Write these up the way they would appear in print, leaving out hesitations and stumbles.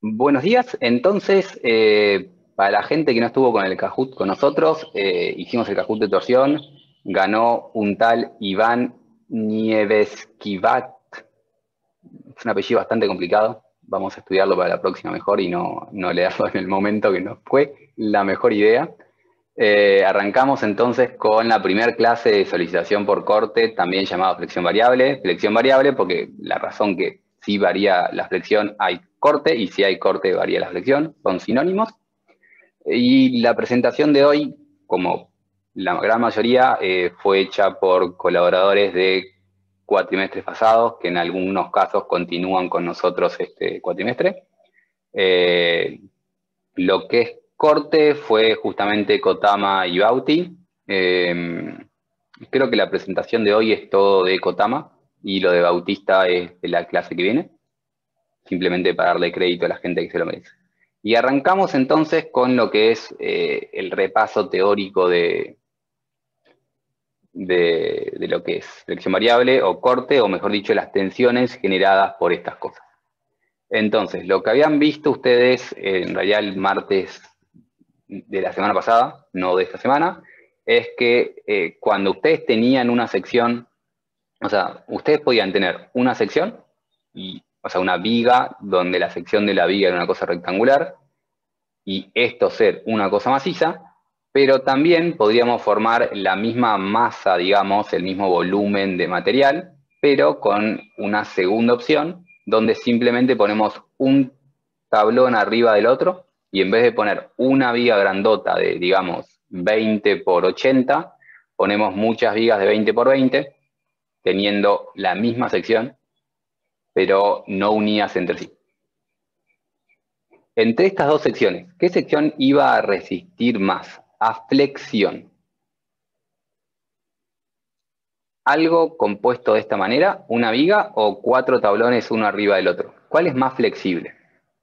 Buenos días. Entonces, para la gente que no estuvo con el Kahoot con nosotros, hicimos el Kahoot de torsión, ganó un tal Iván Nieveskivat. Es un apellido bastante complicado. Vamos a estudiarlo para la próxima mejor y no leerlo en el momento, que no fue la mejor idea. Arrancamos entonces con la primera clase de solicitación por corte, también llamada flexión variable. Flexión variable porque la razón que si varía la flexión hay corte y si hay corte varía la flexión, son sinónimos. Y la presentación de hoy, como la gran mayoría, fue hecha por colaboradores de cuatrimestres pasados, que en algunos casos continúan con nosotros este cuatrimestre. Lo que es corte fue justamente Kotama y Bauti. Creo que la presentación de hoy es todo de Kotama y lo de Bautista es de la clase que viene, simplemente para darle crédito a la gente que se lo merece. Y arrancamos entonces con lo que es el repaso teórico de lo que es flexión variable o corte, o mejor dicho, las tensiones generadas por estas cosas. Entonces, lo que habían visto ustedes en realidad el martes de la semana pasada, no de esta semana, es que cuando ustedes tenían una sección, o sea, ustedes podían tener una sección, o sea, una viga donde la sección de la viga era una cosa rectangular, y esto ser una cosa maciza, pero también podríamos formar la misma masa, digamos, el mismo volumen de material, pero con una segunda opción, donde simplemente ponemos un tablón arriba del otro, y en vez de poner una viga grandota de, digamos, 20 por 80, ponemos muchas vigas de 20 por 20, teniendo la misma sección, pero no unidas entre sí. Entre estas dos secciones, ¿qué sección iba a resistir más? A flexión. ¿Algo compuesto de esta manera, una viga o 4 tablones uno arriba del otro? ¿Cuál es más flexible?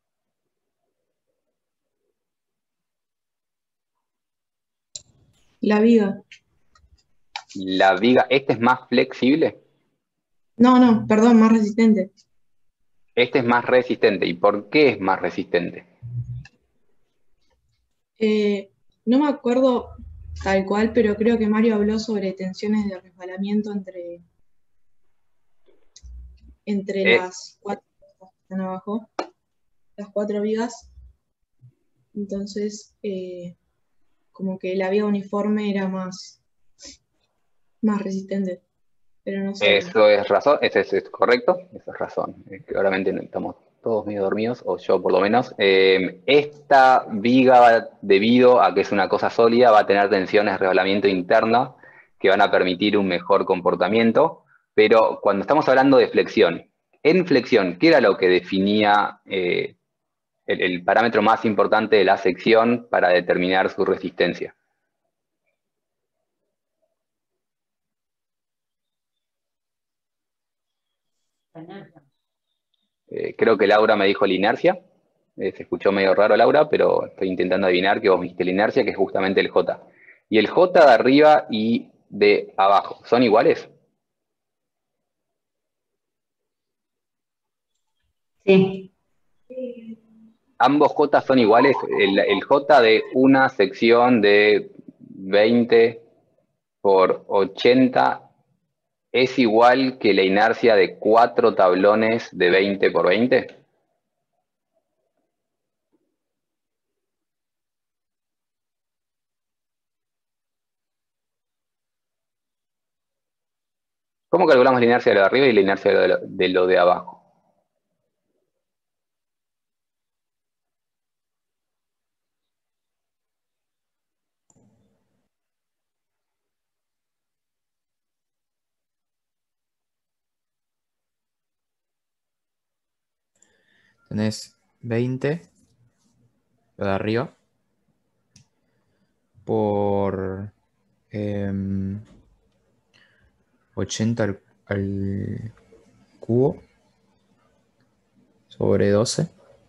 La viga. La viga, ¿este es más flexible? No, perdón, más resistente. Este es más resistente. ¿Y por qué es más resistente? No me acuerdo tal cual, pero creo que Mario habló sobre tensiones de resbalamiento entre Eh, las cuatro que están abajo, las cuatro vigas. Entonces, como que la viga uniforme era más resistente, pero no sé bien. Eso es razón, eso es correcto, eso es razón. Claramente estamos todos medio dormidos, o yo por lo menos. Esta viga, debido a que es una cosa sólida, va a tener tensiones de resbalamiento interna que van a permitir un mejor comportamiento. Pero cuando estamos hablando de flexión, en flexión, ¿qué era lo que definía el parámetro más importante de la sección para determinar su resistencia? Creo que Laura me dijo la inercia. Se escuchó medio raro, Laura, pero estoy intentando adivinar que vos me dijiste la inercia, que es justamente el J. ¿Y el J de arriba y de abajo son iguales? Sí, Ambos J son iguales. El J de una sección de 20 por 80 es igual que la inercia de 4 tablones de 20 por 20. ¿Cómo calculamos la inercia de lo de arriba y la inercia de lo de abajo? Tenés 20, lo de arriba, por 80 al cubo sobre 12.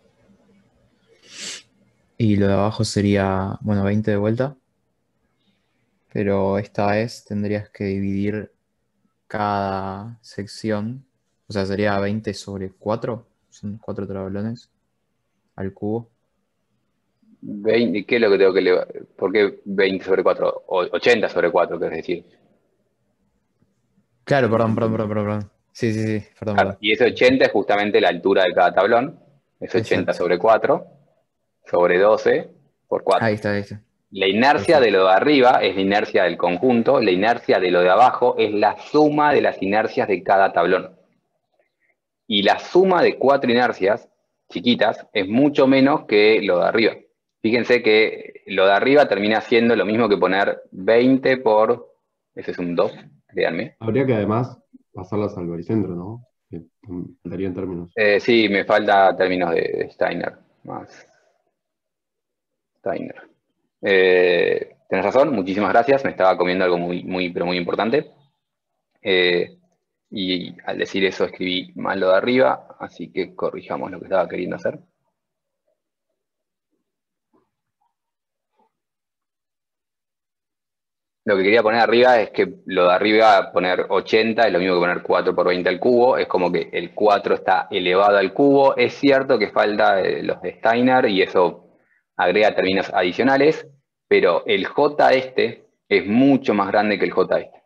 Y lo de abajo sería, bueno, 20 de vuelta. Pero esta vez tendrías que dividir cada sección. O sea, sería 20 sobre 4. Son 4 tablones. al cubo. 20, ¿qué es lo que tengo que elevar? ¿Por qué 20 sobre 4? 80 sobre 4, querés decir. Claro, perdón. Sí, sí, sí, perdón. Y ese 80 es justamente la altura de cada tablón. Es 80 Exacto. sobre 4, sobre 12 por 4. Ahí está. La inercia de Perfecto. lo de arriba es la inercia del conjunto, la inercia de lo de abajo es la suma de las inercias de cada tablón. Y la suma de 4 inercias chiquitas es mucho menos que lo de arriba. Fíjense que lo de arriba termina siendo lo mismo que poner 20 por, ese es un 2, créanme. Habría que además pasarlas al baricentro, ¿no? Que daría en términos. Sí, me falta términos de Steiner, más Steiner. Tenés razón, muchísimas gracias, me estaba comiendo algo pero muy importante. Y al decir eso escribí mal lo de arriba, así que corrijamos lo que estaba queriendo hacer. Lo que quería poner arriba es que lo de arriba, poner 80, es lo mismo que poner 4 por 20 al cubo, es como que el 4 está elevado al cubo. Es cierto que falta los de Steiner y eso agrega términos adicionales, pero el J este es mucho más grande que el J este.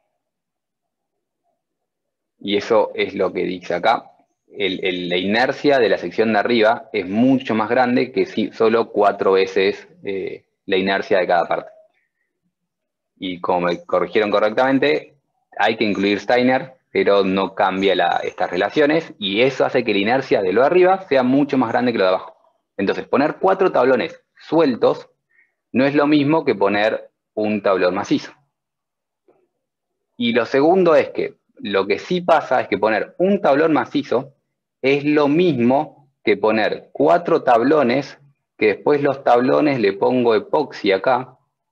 Y eso es lo que dice acá. La inercia de la sección de arriba es mucho más grande que si solo 4 veces la inercia de cada parte. Y como me corrigieron correctamente, hay que incluir Steiner, pero no cambia estas relaciones, y eso hace que la inercia de lo de arriba sea mucho más grande que lo de abajo. Entonces, poner 4 tablones sueltos no es lo mismo que poner un tablón macizo. Y lo segundo es que lo que sí pasa es que poner un tablón macizo es lo mismo que poner 4 tablones, que después los tablones le pongo epoxi acá,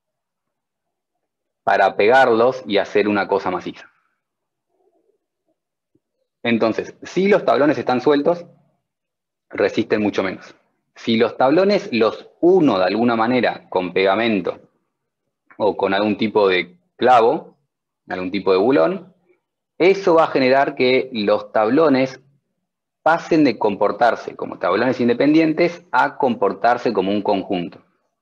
para pegarlos y hacer una cosa maciza. Entonces, si los tablones están sueltos, resisten mucho menos. Si los tablones los uno de alguna manera con pegamento o con algún tipo de clavo, algún tipo de bulón, eso va a generar que los tablones pasen de comportarse como tablones independientes a comportarse como un conjunto.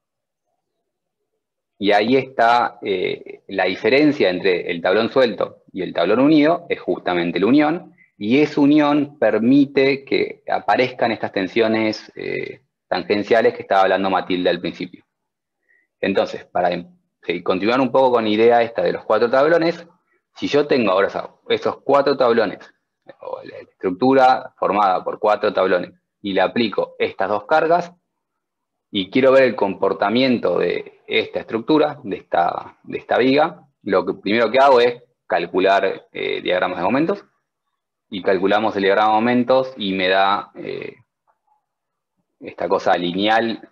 Y ahí está la diferencia entre el tablón suelto y el tablón unido, es justamente la unión, y esa unión permite que aparezcan estas tensiones tangenciales que estaba hablando Matilde al principio. Entonces, para continuar un poco con la idea esta de los 4 tablones, si yo tengo ahora esos 4 tablones, o la estructura formada por 4 tablones, y le aplico estas 2 cargas, y quiero ver el comportamiento de esta estructura, de esta viga, lo que primero que hago es calcular diagramas de momentos, y calculamos el diagrama de momentos y me da esta cosa lineal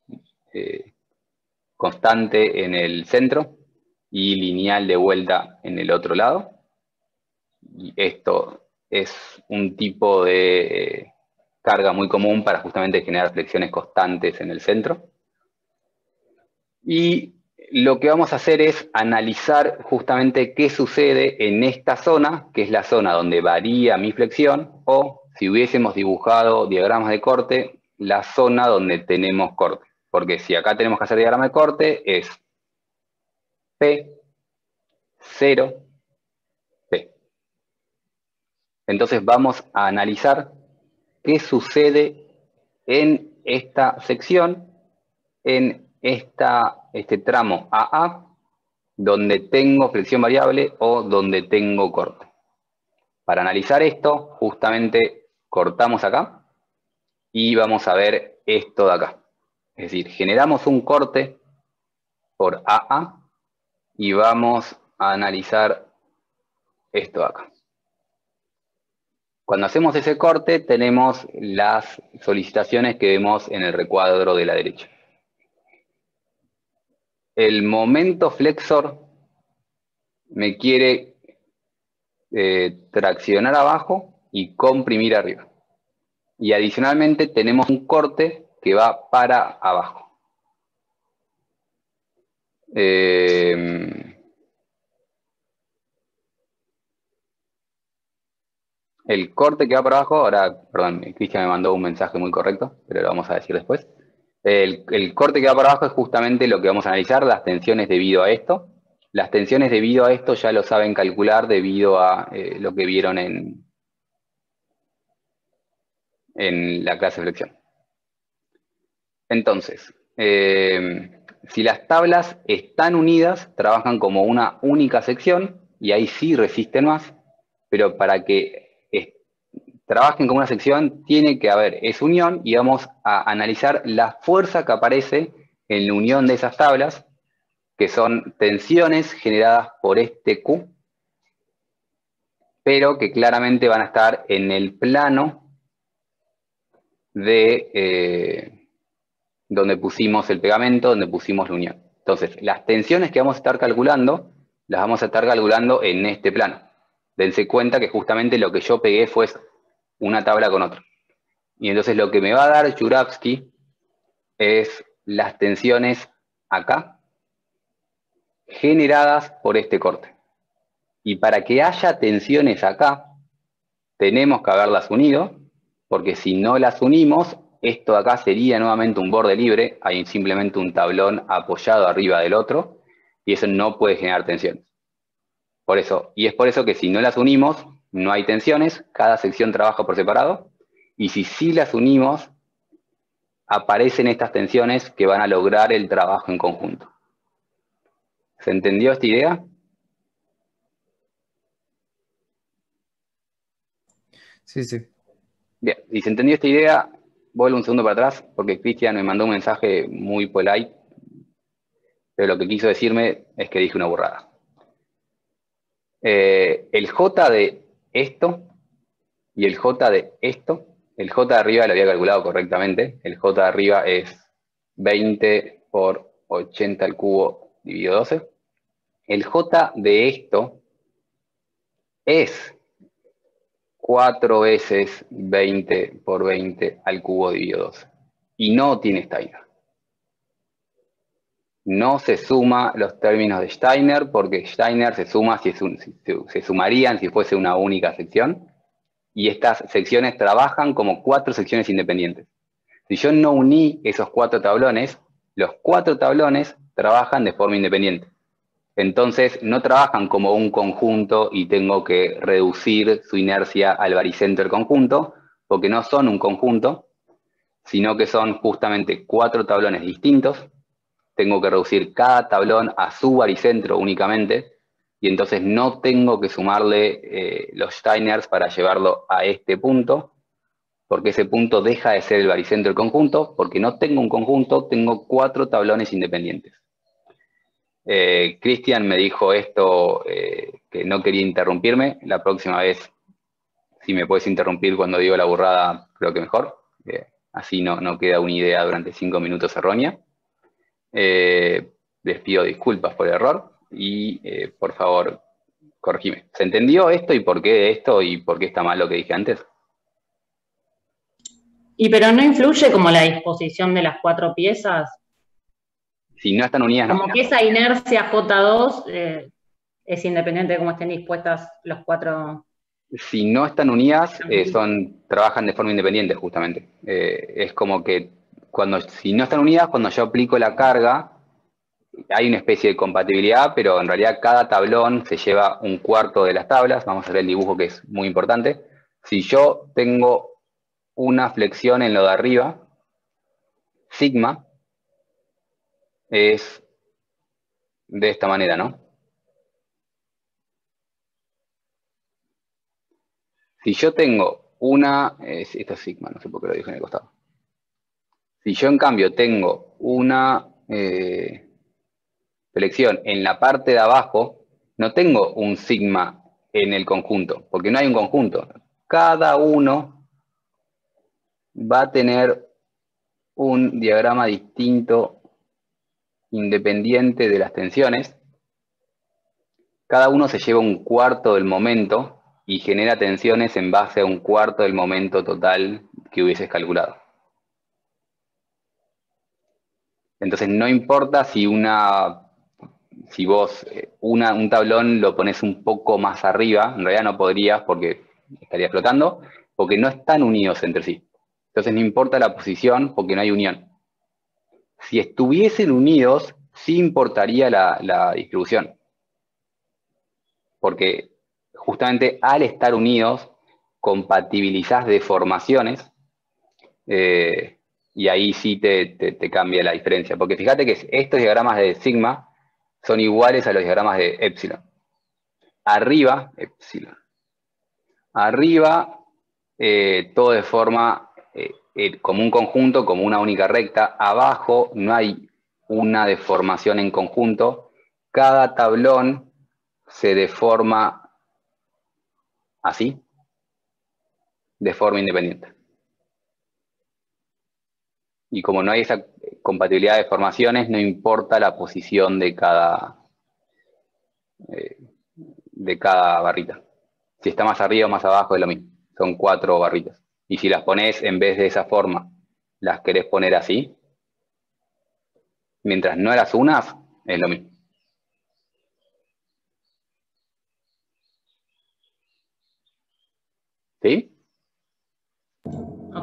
constante en el centro y lineal de vuelta en el otro lado. Y esto es un tipo de carga muy común para justamente generar flexiones constantes en el centro. Y lo que vamos a hacer es analizar justamente qué sucede en esta zona, que es la zona donde varía mi flexión, o si hubiésemos dibujado diagramas de corte, la zona donde tenemos corte. Porque si acá tenemos que hacer diagrama de corte, es P, 0, P. Entonces vamos a analizar qué sucede en esta sección, en este tramo AA, donde tengo flexión variable o donde tengo corte. Para analizar esto, justamente cortamos acá y vamos a ver esto de acá. Es decir, generamos un corte por AA y vamos a analizar esto de acá. Cuando hacemos ese corte, tenemos las solicitaciones que vemos en el recuadro de la derecha. El momento flexor me quiere traccionar abajo y comprimir arriba. Y adicionalmente tenemos un corte que va para abajo. El corte que va para abajo, ahora, perdón, Cristian me mandó un mensaje muy correcto, pero lo vamos a decir después. El corte que va para abajo es justamente lo que vamos a analizar, las tensiones debido a esto. Las tensiones debido a esto ya lo saben calcular debido a lo que vieron en la clase de flexión. Entonces, si las tablas están unidas, trabajan como una única sección y ahí sí resisten más, pero para que trabajen como una sección tiene que haber esa unión y vamos a analizar la fuerza que aparece en la unión de esas tablas, que son tensiones generadas por este Q, pero que claramente van a estar en el plano de donde pusimos el pegamento, donde pusimos la unión. Entonces, las tensiones que vamos a estar calculando, las vamos a estar calculando en este plano. Dense cuenta que justamente lo que yo pegué fue una tabla con otra. Y entonces lo que me va a dar Juravsky es las tensiones acá, generadas por este corte. Y para que haya tensiones acá, tenemos que haberlas unido, porque si no las unimos, esto de acá sería nuevamente un borde libre, hay simplemente un tablón apoyado arriba del otro, y eso no puede generar tensiones. Por eso, y es por eso que si no las unimos, no hay tensiones, cada sección trabaja por separado, y si sí las unimos, aparecen estas tensiones que van a lograr el trabajo en conjunto. ¿Se entendió esta idea? Sí, sí. Bien, y se entendió esta idea, vuelvo un segundo para atrás, porque Cristian me mandó un mensaje muy polite, pero lo que quiso decirme es que dije una burrada. El J de esto y el J de esto, el J de arriba lo había calculado correctamente, el J de arriba es 20 por 80 al cubo dividido 12. El J de esto es 4 veces 20 por 20 al cubo dividido 12. Y no tiene Steiner. No se suma los términos de Steiner, porque Steiner se suma se sumarían si fuese una única sección. Y estas secciones trabajan como 4 secciones independientes. Si yo no uní esos 4 tablones, los 4 tablones trabajan de forma independiente. Entonces no trabajan como un conjunto y tengo que reducir su inercia al baricentro del conjunto, porque no son un conjunto, sino que son justamente 4 tablones distintos. Tengo que reducir cada tablón a su baricentro únicamente, y entonces no tengo que sumarle los Steiners para llevarlo a este punto, porque ese punto deja de ser el baricentro del conjunto, porque no tengo un conjunto, tengo 4 tablones independientes. Cristian me dijo esto, que no quería interrumpirme. La próxima vez, si me puedes interrumpir cuando digo la burrada, creo que mejor. Así no queda una idea durante 5 minutos errónea. Les pido disculpas por el error y por favor, corregime. ¿Se entendió esto y por qué esto y por qué está mal lo que dije antes? ¿Y pero no influye como la disposición de las 4 piezas? Si no están unidas, no. Como que esa inercia J2 es independiente de cómo estén dispuestas los 4. Si no están unidas, trabajan de forma independiente, justamente. Es como que si no están unidas, cuando yo aplico la carga, hay una especie de compatibilidad, pero en realidad cada tablón se lleva un cuarto de las tablas. Vamos a ver el dibujo, que es muy importante. Si yo tengo una flexión en lo de arriba, sigma es de esta manera, ¿no? Si yo tengo esto es sigma, no sé por qué lo dije en el costado. Si yo en cambio tengo una flexión en la parte de abajo, no tengo un sigma en el conjunto, porque no hay un conjunto. Cada uno va a tener un diagrama distinto, independiente de las tensiones. Cada uno se lleva un cuarto del momento y genera tensiones en base a un cuarto del momento total que hubieses calculado. Entonces no importa si vos un tablón lo pones un poco más arriba, en realidad no podrías porque estaría flotando, porque no están unidos entre sí. Entonces no importa la posición porque no hay unión. Si estuviesen unidos, sí importaría la distribución. Porque justamente al estar unidos, compatibilizás deformaciones, y ahí sí te cambia la diferencia. Porque fíjate que estos diagramas de sigma son iguales a los diagramas de épsilon. Arriba, epsilon. Arriba, todo de forma como un conjunto, como una única recta. Abajo no hay una deformación en conjunto. Cada tablón se deforma así, de forma independiente. Y como no hay esa compatibilidad de formaciones, no importa la posición de cada barrita. Si está más arriba o más abajo es lo mismo. Son 4 barritas. Y si las pones en vez de esa forma, las querés poner así, mientras no las unas, es lo mismo. ¿Sí? Ok.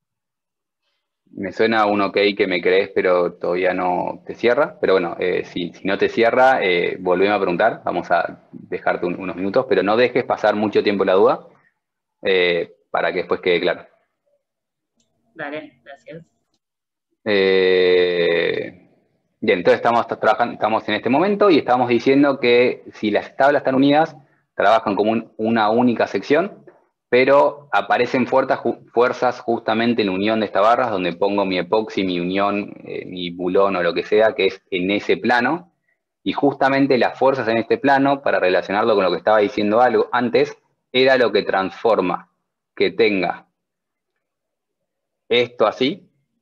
Me suena un ok que me crees, pero todavía no te cierra. Pero bueno, si no te cierra, volveme a preguntar. Vamos a dejarte unos minutos, pero no dejes pasar mucho tiempo la duda para que después quede claro. Dale, gracias. Bien, entonces estamos en este momento y estamos diciendo que si las tablas están unidas, trabajan como una única sección, pero aparecen fuerzas justamente en la unión de estas barras, donde pongo mi epoxi, mi unión, mi bulón o lo que sea, que es en ese plano, y justamente las fuerzas en este plano, para relacionarlo con lo que estaba diciendo algo antes, era lo que transforma que tenga esto así,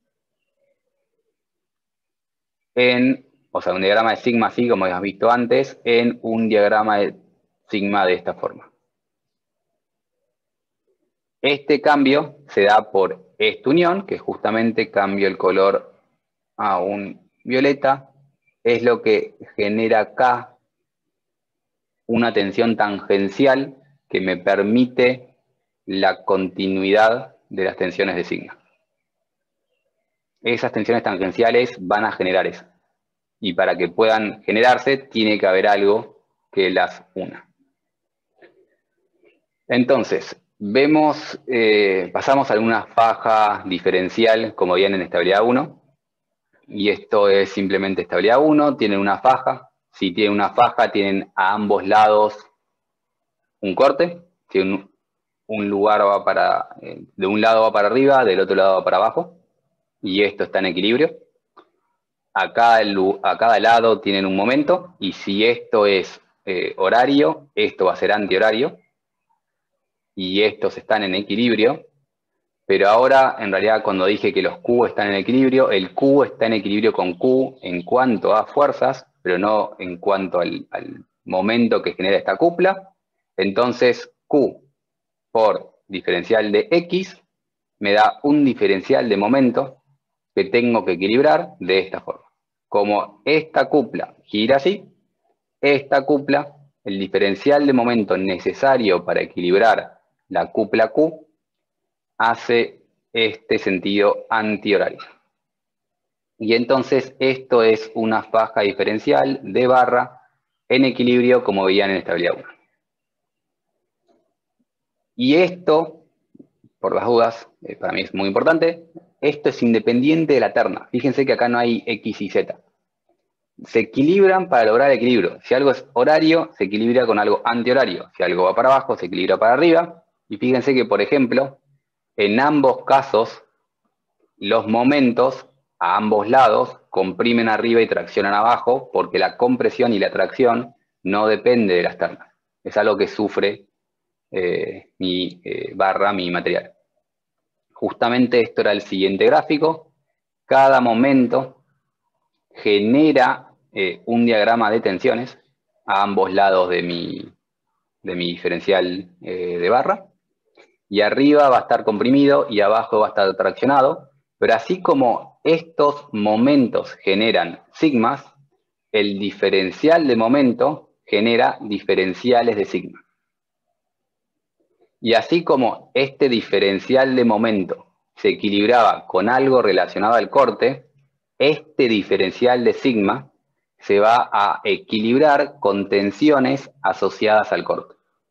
o sea, un diagrama de sigma así, como habías visto antes, en un diagrama de sigma de esta forma. Este cambio se da por esta unión, que justamente cambio el color a un violeta, es lo que genera acá una tensión tangencial que me permite la continuidad de las tensiones de sigma. Esas tensiones tangenciales van a generar eso. Y para que puedan generarse, tiene que haber algo que las una. Entonces, pasamos a alguna faja diferencial, como bien en estabilidad 1, y esto es simplemente estabilidad 1, tienen una faja. Si tienen una faja, tienen a ambos lados un corte, si un lugar va de un lado va para arriba, del otro lado va para abajo, y esto está en equilibrio. A cada lado tienen un momento, y si esto es horario, esto va a ser antihorario, y estos están en equilibrio, pero ahora, en realidad, cuando dije que los Q están en equilibrio, el Q está en equilibrio con Q en cuanto a fuerzas, pero no en cuanto al momento que genera esta cupla. Entonces, Q por diferencial de X me da un diferencial de momento que tengo que equilibrar de esta forma. Como esta cupla gira así, esta cupla, el diferencial de momento necesario para equilibrar la cupla Q, hace este sentido antihorario. Y entonces esto es una faja diferencial de barra en equilibrio, como veían en estabilidad 1. Y esto, por las dudas, para mí es muy importante, esto es independiente de la terna. Fíjense que acá no hay X y Z. Se equilibran para lograr equilibrio. Si algo es horario, se equilibra con algo antihorario. Si algo va para abajo, se equilibra para arriba. Y fíjense que, por ejemplo, en ambos casos, los momentos a ambos lados comprimen arriba y traccionan abajo, porque la compresión y la tracción no depende de las ternas. Es algo que sufre mi barra, mi material. Justamente esto era el siguiente gráfico. Cada momento genera un diagrama de tensiones a ambos lados de mi diferencial de barra, y arriba va a estar comprimido y abajo va a estar traccionado, pero así como estos momentos generan sigmas, el diferencial de momento genera diferenciales de sigma. Y así como este diferencial de momento se equilibraba con algo relacionado al corte, este diferencial de sigma se va a equilibrar con tensiones asociadas al corte.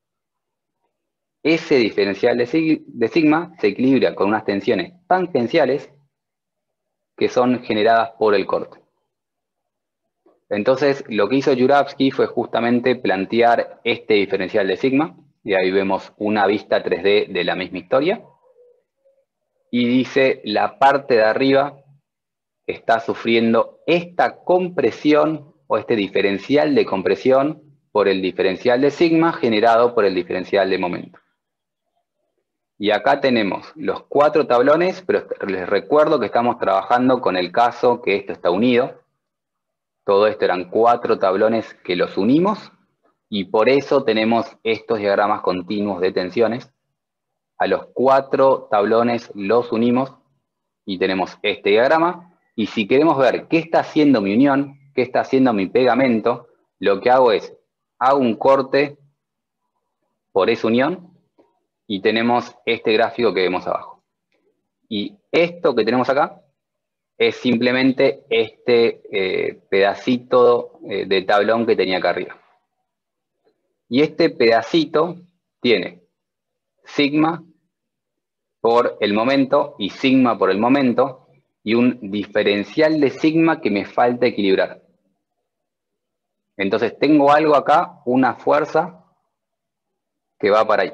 Ese diferencial de sigma se equilibra con unas tensiones tangenciales que son generadas por el corte. Entonces, lo que hizo Jourhavsky fue justamente plantear este diferencial de sigma, y ahí vemos una vista 3D de la misma historia, y dice, la parte de arriba está sufriendo esta compresión, o este diferencial de compresión, por el diferencial de sigma generado por el diferencial de momento. Y acá tenemos los 4 tablones, pero les recuerdo que estamos trabajando con el caso que esto está unido. Todo esto eran 4 tablones que los unimos, y por eso tenemos estos diagramas continuos de tensiones. A los 4 tablones los unimos y tenemos este diagrama. Y si queremos ver qué está haciendo mi unión, qué está haciendo mi pegamento, lo que hago es, hago un corte por esa unión y tenemos este gráfico que vemos abajo. Y esto que tenemos acá es simplemente este pedacito de tablón que tenía acá arriba. Y este pedacito tiene sigma por el momento y sigma por el momento, y un diferencial de sigma que me falta equilibrar. Entonces tengo algo acá, una fuerza que va para ahí.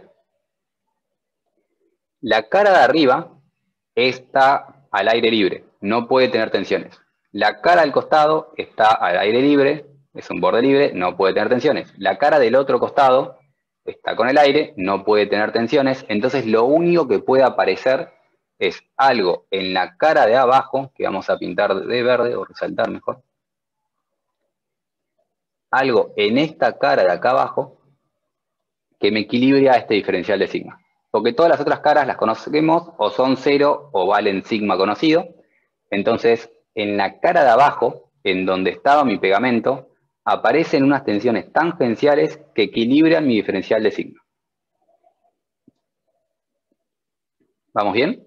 La cara de arriba está al aire libre, no puede tener tensiones. La cara del costado está al aire libre, es un borde libre, no puede tener tensiones. La cara del otro costado está con el aire, no puede tener tensiones. Entonces lo único que puede aparecer es algo en la cara de abajo, que vamos a pintar de verde o resaltar mejor. Algo en esta cara de acá abajo que me equilibre a este diferencial de sigma. Porque todas las otras caras las conocemos, o son 0 o valen sigma conocido. Entonces, en la cara de abajo, en donde estaba mi pegamento, aparecen unas tensiones tangenciales que equilibran mi diferencial de sigma. ¿Vamos bien?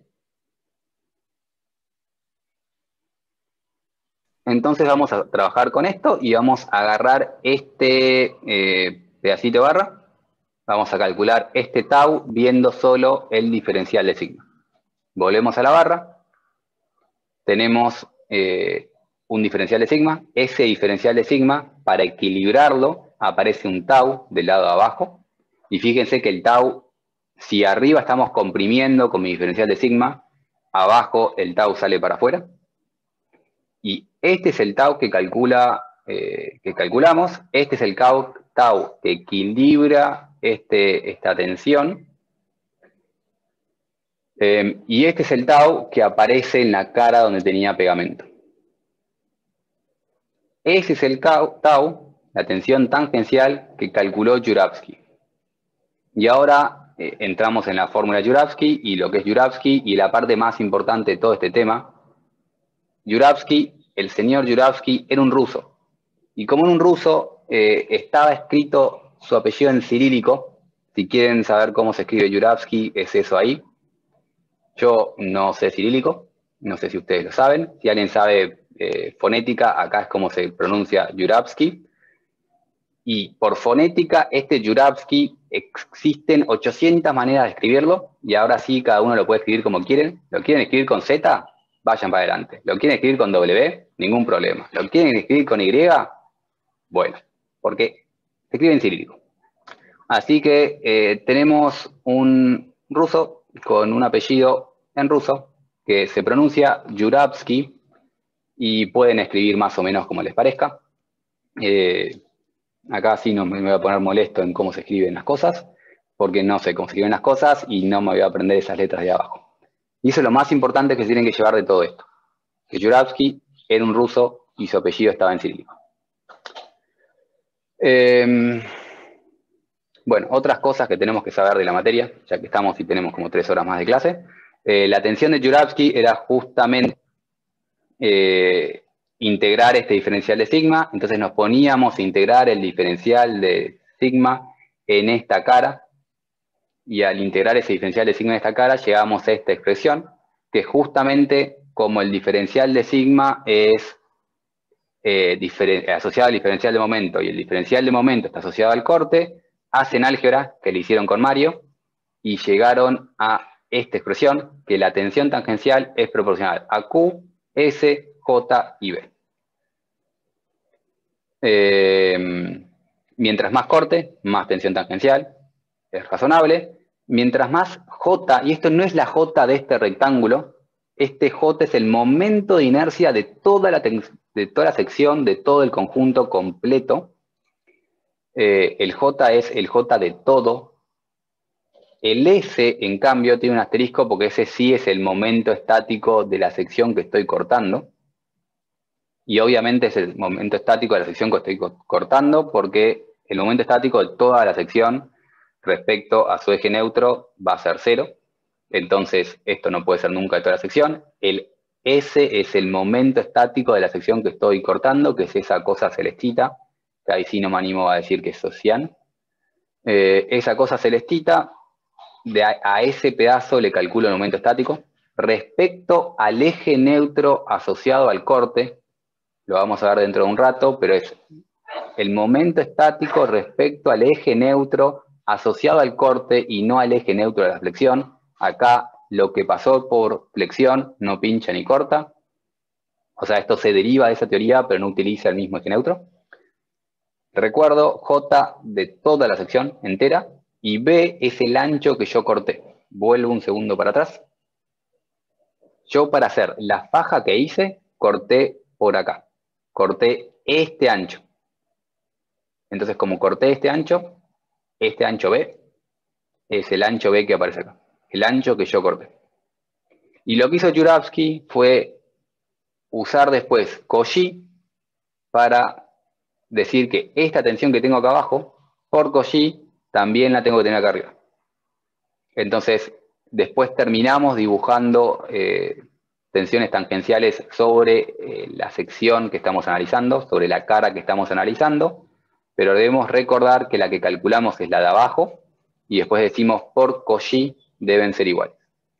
Entonces vamos a trabajar con esto y vamos a agarrar este pedacito de barra. Vamos a calcular este tau viendo solo el diferencial de sigma. Volvemos a la barra. Tenemos un diferencial de sigma. Ese diferencial de sigma, para equilibrarlo, aparece un tau del lado de abajo. Y fíjense que el tau, si arriba estamos comprimiendo con mi diferencial de sigma, abajo el tau sale para afuera. Y este es el tau que calculamos. Este es el tau que equilibra esta tensión. Y este es el tau que aparece en la cara donde tenía pegamento. Ese es el tau, la tensión tangencial que calculó Jourhavsky. Y ahora entramos en la fórmula de Jourhavsky y lo que es Jourhavsky y la parte más importante de todo este tema. Jourhavsky, el señor Jourhavsky, era un ruso. Y como en un ruso estaba escrito su apellido en cirílico, si quieren saber cómo se escribe Jourhavsky, es eso ahí. Yo no sé cirílico, no sé si ustedes lo saben. Si alguien sabe fonética, acá es como se pronuncia Jourhavsky. Y por fonética, este Jourhavsky, existen 800 maneras de escribirlo, y ahora sí, cada uno lo puede escribir como quieren. ¿Lo quieren escribir con Z? Vayan para adelante. ¿Lo quieren escribir con W? Ningún problema. ¿Lo quieren escribir con Y? Bueno, porque se escribe en cirílico. Así que tenemos un ruso con un apellido en ruso que se pronuncia Jourhavsky y pueden escribir más o menos como les parezca. Acá sí no me voy a poner molesto en cómo se escriben las cosas, porque no sé cómo se escriben las cosas y no me voy a aprender esas letras de abajo. Y eso es lo más importante que se tienen que llevar de todo esto. Que Jourhavsky era un ruso y su apellido estaba en cirílico. Bueno, otras cosas que tenemos que saber de la materia, ya que estamos y tenemos como 3 horas más de clase. La tensión de Jourhavsky era justamente integrar este diferencial de sigma, entonces nos poníamos a integrar el diferencial de sigma en esta cara, y al integrar ese diferencial de sigma en esta cara, llegamos a esta expresión, que justamente como el diferencial de sigma es asociado al diferencial de momento, y el diferencial de momento está asociado al corte, hacen álgebra, que le hicieron con Mario, y llegaron a esta expresión, que la tensión tangencial es proporcional a Q, S, J y B. Mientras más corte, más tensión tangencial, es razonable. Mientras más J, y esto no es la J de este rectángulo, este J es el momento de inercia de toda la sección, de todo el conjunto completo. El J es el J de todo. El S, en cambio, tiene un asterisco porque ese sí es el momento estático de la sección que estoy cortando. Y obviamente es el momento estático de la sección que estoy cortando porque el momento estático de toda la sección respecto a su eje neutro va a ser 0. Entonces, esto no puede ser nunca de toda la sección. El S es el momento estático de la sección que estoy cortando, que es esa cosa celestita, que ahí sí no me animo a decir que es cian. Esa cosa celestita, a ese pedazo le calculo el momento estático. Respecto al eje neutro asociado al corte, lo vamos a ver dentro de un rato, pero es el momento estático respecto al eje neutro asociado al corte y no al eje neutro de la flexión. Acá lo que pasó por flexión no pincha ni corta. O sea, esto se deriva de esa teoría, pero no utiliza el mismo eje neutro. Recuerdo J de toda la sección entera y B es el ancho que yo corté. Vuelvo un segundo para atrás. Yo para hacer la faja que hice, corté por acá. Corté este ancho. Entonces, como corté este ancho B es el ancho B que aparece acá. El ancho que yo corté. Y lo que hizo Joravsky fue usar después Cauchy para decir que esta tensión que tengo acá abajo, por Cauchy, también la tengo que tener acá arriba. Entonces, después terminamos dibujando tensiones tangenciales sobre la sección que estamos analizando, sobre la cara que estamos analizando, pero debemos recordar que la que calculamos es la de abajo, y después decimos por Cauchy deben ser iguales.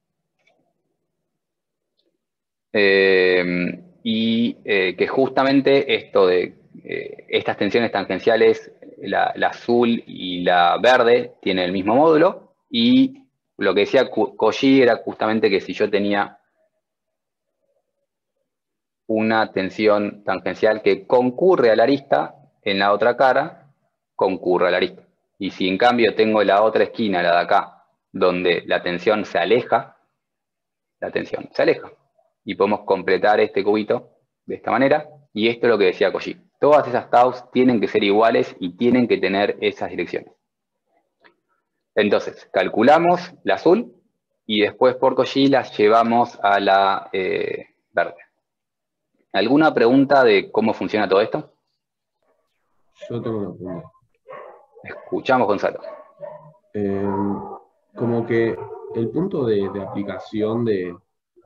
Que justamente esto de estas tensiones tangenciales, la azul y la verde, tienen el mismo módulo, y lo que decía Cauchy era justamente que si yo tenía una tensión tangencial que concurre a la arista, en la otra cara concurre a la arista. Y si en cambio tengo la otra esquina, la de acá, donde la tensión se aleja, la tensión se aleja. Y podemos completar este cubito de esta manera, y esto es lo que decía Cauchy. Todas esas taus tienen que ser iguales y tienen que tener esas direcciones. Entonces, calculamos la azul, y después por Cauchy las llevamos a la verde. ¿Alguna pregunta de cómo funciona todo esto? Yo tengo una pregunta. Escuchamos, Gonzalo. Como que el punto de aplicación del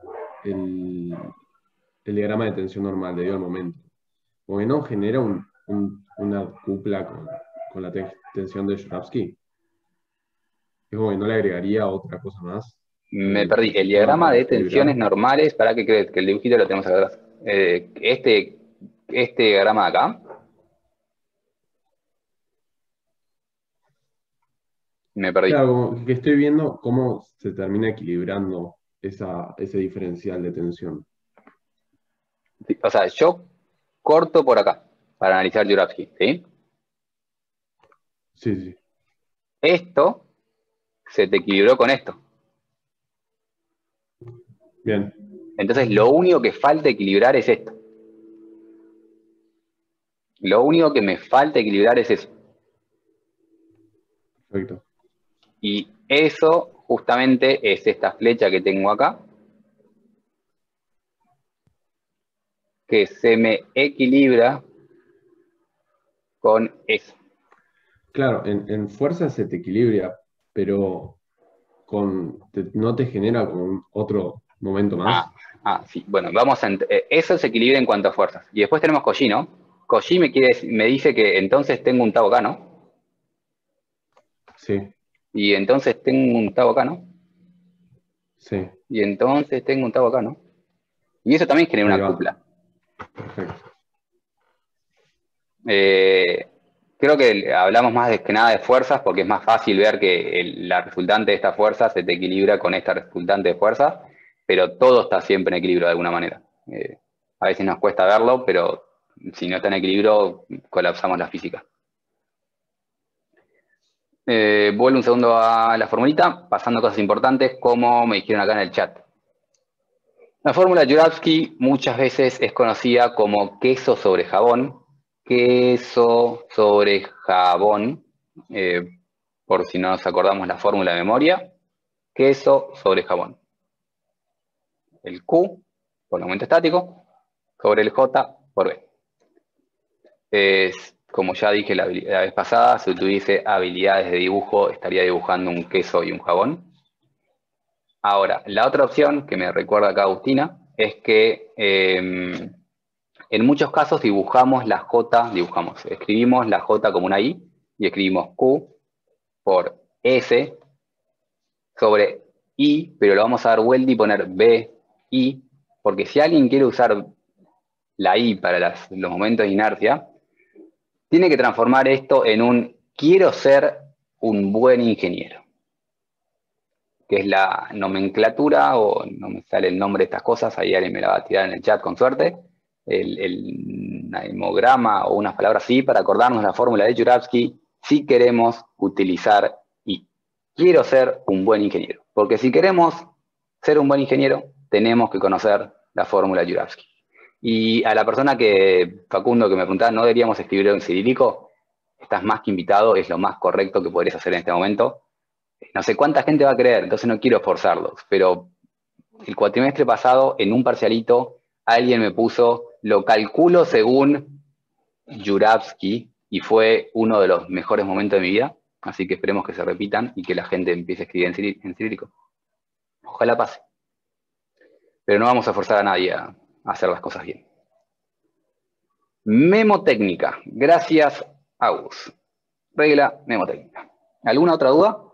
diagrama de tensión normal debido al momento, como que no genera una cupla con la tensión de Joravsky. Es como que no le agregaría otra cosa más. Me perdí. El diagrama de tensiones normales, ¿para qué crees? Que el dibujito lo tenemos acá atrás. Este diagrama de acá. Me perdí. Claro, como que estoy viendo cómo se termina equilibrando ese diferencial de tensión. O sea, yo corto por acá para analizar Joravsky, ¿sí? Sí, sí. Esto se te equilibró con esto. Bien. Entonces, lo único que falta equilibrar es esto. Lo único que me falta equilibrar es eso. Perfecto. Y eso justamente es esta flecha que tengo acá, que se me equilibra con eso. Claro, en fuerza se te equilibra, pero no te genera como otro momento más. Sí. Bueno, vamos a eso se equilibra en cuanto a fuerzas. Y después tenemos Cauchy, ¿no? Cauchy me dice que entonces tengo un tau acá, ¿no? Sí. Y entonces tengo un tau acá, ¿no? Sí, Y entonces tengo un tau acá, ¿no? Y eso también genera ahí una va. cupla. Perfecto. Creo que hablamos más que nada de fuerzas porque es más fácil ver que la resultante de esta fuerza se te equilibra con esta resultante de fuerza, pero todo está siempre en equilibrio de alguna manera. A veces nos cuesta verlo, pero si no está en equilibrio, colapsamos la física. Vuelvo un segundo a la formulita, pasando a cosas importantes, como me dijeron acá en el chat. La fórmula Joravsky muchas veces es conocida como queso sobre jabón. Queso sobre jabón, por si no nos acordamos la fórmula de memoria. Queso sobre jabón. El Q por el momento estático sobre el J por B. Como ya dije la vez pasada, si tuviese habilidades de dibujo, estaría dibujando un queso y un jabón. Ahora, la otra opción que me recuerda acá Agustina es que en muchos casos escribimos la J como una I y escribimos Q por S sobre I, pero lo vamos a dar vuelta y poner B, I, porque si alguien quiere usar la I para los momentos de inercia, tiene que transformar esto en un quiero ser un buen ingeniero, que es la nomenclatura, o no me sale el nombre de estas cosas, ahí alguien me la va a tirar en el chat con suerte, el naimograma o unas palabras así para acordarnos la fórmula de Joravsky si queremos utilizar I. Quiero ser un buen ingeniero, porque si queremos ser un buen ingeniero, tenemos que conocer la fórmula de Joravsky. Y a la persona Facundo, que me preguntaba, ¿no deberíamos escribirlo en cirílico? Estás más que invitado, es lo más correcto que podrías hacer en este momento. No sé cuánta gente va a creer, entonces no quiero forzarlos, pero el cuatrimestre pasado, en un parcialito, alguien me puso, lo calculo según Joravsky, y fue uno de los mejores momentos de mi vida, así que esperemos que se repitan y que la gente empiece a escribir en cirílico. Ojalá pase. Pero no vamos a forzar a nadie a hacer las cosas bien. Memotécnica. Gracias, Agus. Regla memotécnica. ¿Alguna otra duda?